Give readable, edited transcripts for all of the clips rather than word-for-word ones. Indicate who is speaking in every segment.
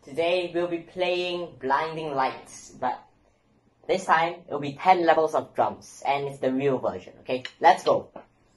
Speaker 1: Today we'll be playing Blinding Lights, but this time it'll be 10 levels of drums, and it's the real version, okay? Let's go!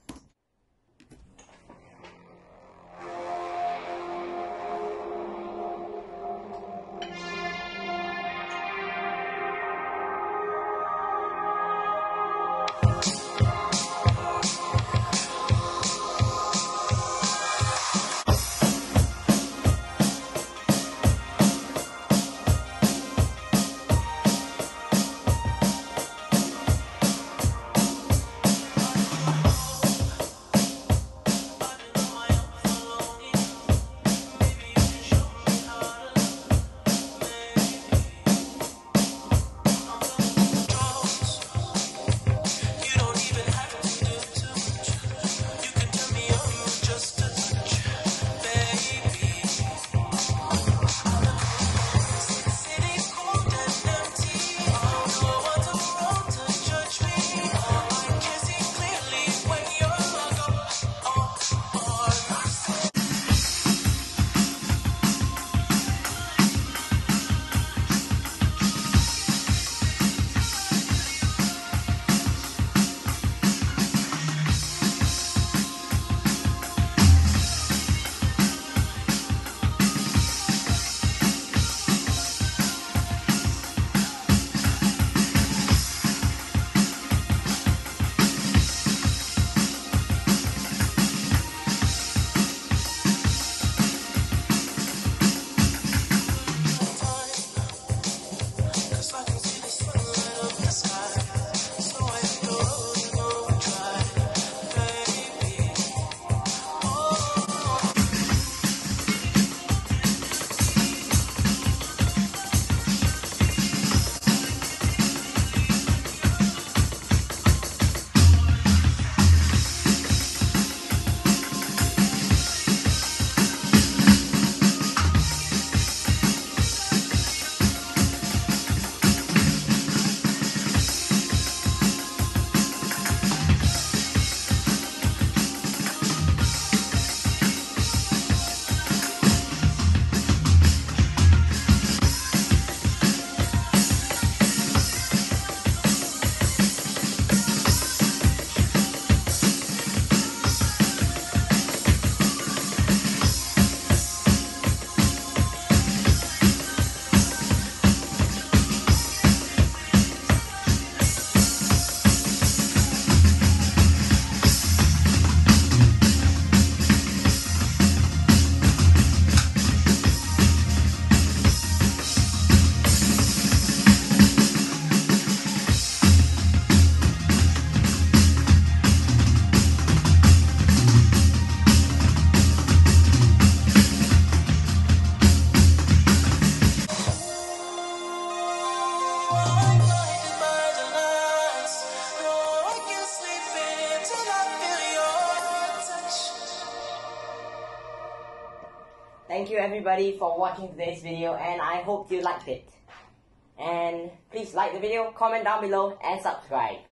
Speaker 1: Thank you everybody for watching today's video, and I hope you liked it. And please like the video, comment down below, and subscribe.